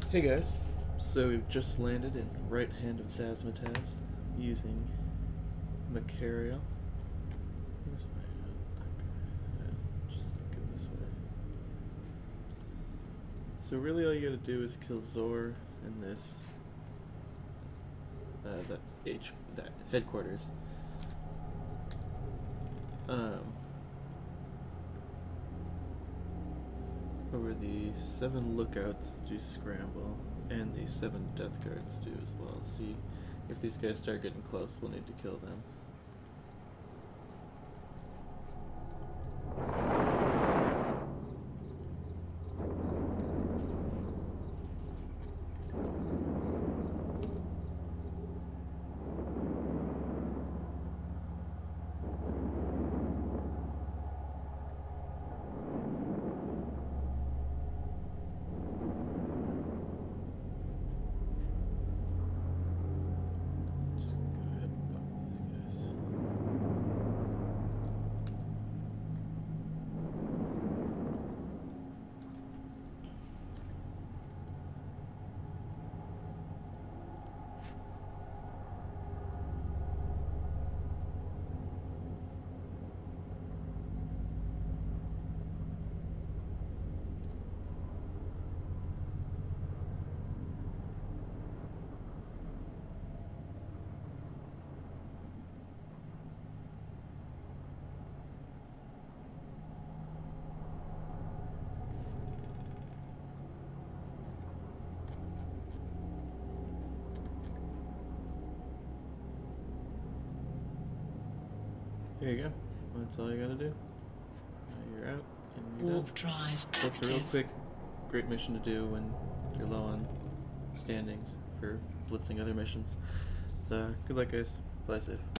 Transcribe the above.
Hey guys, so we've just landed in Right Hand of Zazmataz using Macariel. Where's my okay, just go this way. So really all you gotta do is kill Zor in this that headquarters. Over the 7 lookouts do scramble, and the 7 death guards do as well. See, if these guys start getting close, we'll need to kill them. There you go. That's all you gotta do. Now you're out and you're Warp done. drive That's a real active. quick, great mission to do when you're low on standings for blitzing other missions. So good luck, guys. Fly safe.